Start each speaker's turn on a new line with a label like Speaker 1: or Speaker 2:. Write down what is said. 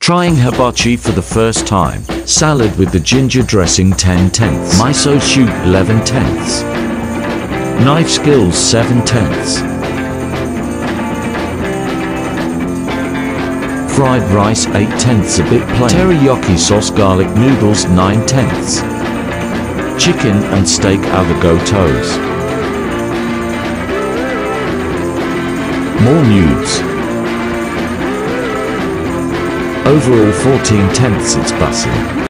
Speaker 1: Trying hibachi for the first time. Salad with the ginger dressing 10/10. Miso soup 11/10. Knife skills 7/10. Fried rice 8/10, a bit plain. Teriyaki sauce garlic noodles 9/10. Chicken and steak à la gotos. More nudes. Overall 14/10, it's bussin'.